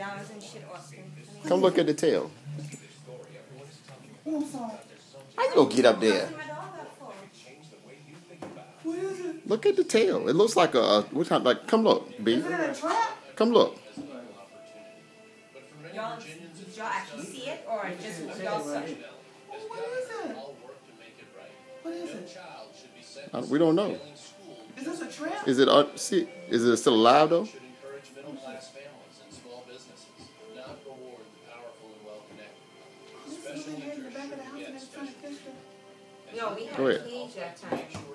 pajamas and shit, Austin. Come look at the tail. Oh, I'm sorry. How you gonna get up there? What's my dog up for? What is it? Look at the tail. It looks like what kind? Like, come look, B. Is it a trap? Come look. Y'all, did y'all actually see it, or just y'all saw it? Oh, what is it? What is it? We don't know. Is this a trap? Is it? See, is it still alive though? This was in here in the back of the house and they was trying to fish it. No, we had Go a ahead. cage that time.